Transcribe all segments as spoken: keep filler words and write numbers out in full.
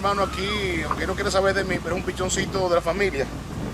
Hermano, aquí, aunque no quiere saber de mí, pero es un pichoncito de la familia.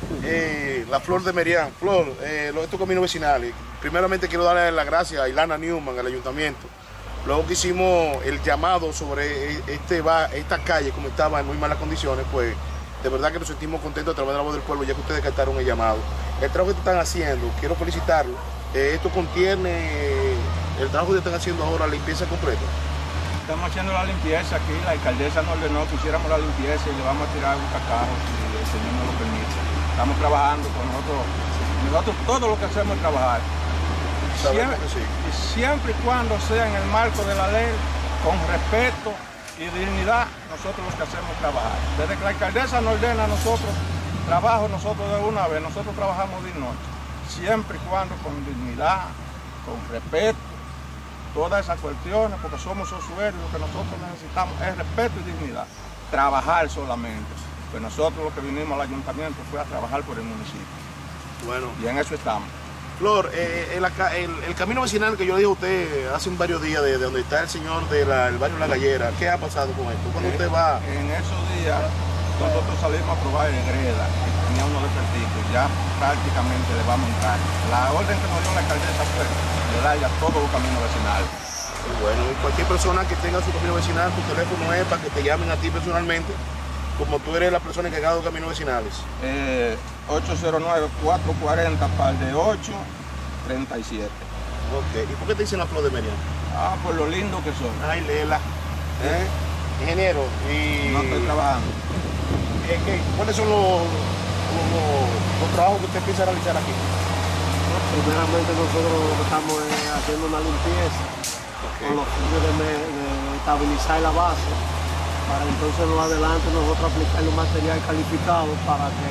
Eh, la Flor de Merian. Flor, eh, estos caminos vecinales. Primeramente quiero darle las gracias a Ilana Newman, al ayuntamiento. Luego que hicimos el llamado sobre este, esta calle, como estaba en muy malas condiciones, pues de verdad que nos sentimos contentos a través de la voz del pueblo, ya que ustedes captaron el llamado. El trabajo que están haciendo, quiero felicitarlos. Eh, esto contiene el trabajo que están haciendo ahora, la limpieza completa. Estamos haciendo la limpieza aquí, la alcaldesa nos ordenó que hiciéramos la limpieza y le vamos a tirar un cacao si el señor nos lo permite. Estamos trabajando con nosotros, nosotros todo lo que hacemos es trabajar. Siempre, sí. Y siempre y cuando sea en el marco de la ley, con respeto y dignidad, nosotros lo que hacemos es trabajar. Desde que la alcaldesa nos ordena a nosotros, trabajo nosotros de una vez, nosotros trabajamos de noche. Siempre y cuando con dignidad, con respeto, todas esas cuestiones, porque somos usuarios, lo que nosotros necesitamos es respeto y dignidad. Trabajar solamente. Pues nosotros lo que vinimos al ayuntamiento fue a trabajar por el municipio. Bueno. Y en eso estamos. Flor, eh, el, el, el camino vecinal que yo le dije a usted hace un varios días, de, de donde está el señor del de barrio La Gallera, ¿qué ha pasado con esto? ¿Cuándo eh, usted va? En esos días nosotros salimos a probar en Greda, que tenía unos defectitos, ya prácticamente le vamos a entrar. La orden que nos dio la alcaldesa fue de dar ya todos los caminos vecinales. Y bueno, y cualquier persona que tenga su camino vecinal, tu teléfono es para que te llamen a ti personalmente, como tú eres la persona encargada de los caminos vecinales. Eh, ocho cero nueve, cuatro cuatro cero, par de ocho, treinta y siete. Ok, ¿y por qué te dicen la Flor de Merian? Ah, por lo lindo que son. Ay, Lela. ¿Eh? Ingeniero, y... No estoy trabajando. Eh, ¿qué? ¿Cuáles son los, los, los trabajos que usted piensa realizar aquí? Primeramente nosotros estamos eh, haciendo una limpieza, okay, con los fines de, de estabilizar la base, para entonces más adelante nosotros aplicar un material calificado para que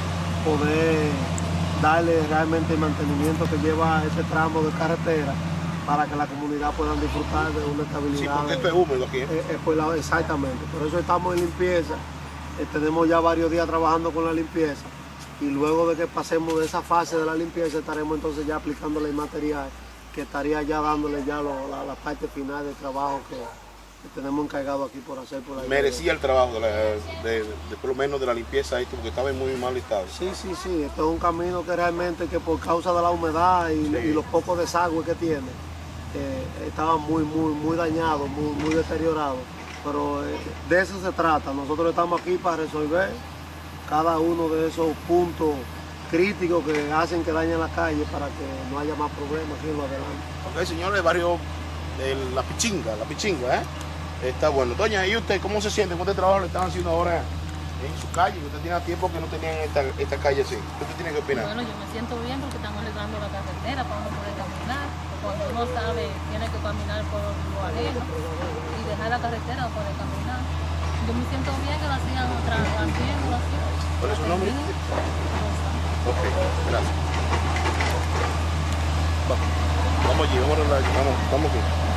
poder darle realmente el mantenimiento que lleva ese tramo de carretera, para que la comunidad pueda disfrutar de una estabilidad. Sí, porque esto es húmedo aquí. Eh, eh, pues la, exactamente, por eso estamos en limpieza, eh, tenemos ya varios días trabajando con la limpieza, y luego de que pasemos de esa fase de la limpieza estaremos entonces ya aplicándole el material que estaría ya dándole ya lo, la, la parte final del trabajo que, que tenemos encargado aquí por hacer por ahí. Merecía el trabajo de, la, de, de, de por lo menos de la limpieza esto, porque estaba en muy mal estado. Sí, sí, sí, esto es un camino que realmente que por causa de la humedad y, sí, y los pocos desagües que tiene, eh, estaba muy, muy, muy dañado, muy, muy deteriorado. Pero eh, de eso se trata, nosotros estamos aquí para resolver cada uno de esos puntos críticos que hacen que dañen la calle para que no haya más problemas aquí en lo adelante. Ok, señor, el barrio de La Pichinga, La Pichinga, ¿eh? Está bueno. Doña, ¿y usted cómo se siente? ¿Cuánto trabajo le están haciendo ahora en su calle? Usted tiene tiempo que no tenían esta, esta calle así. ¿Qué usted tiene que opinar? Bueno, yo me siento bien porque están arreglando la carretera para uno poder caminar. Cuando uno sabe, tiene que caminar por lo ajeno y dejar la carretera para poder caminar. Yo me siento bien que lo hacían haciendo así. ¿Cuál es su nombre? Ok, gracias. Vamos, vamos allí, vamos, vamos, vamos aquí.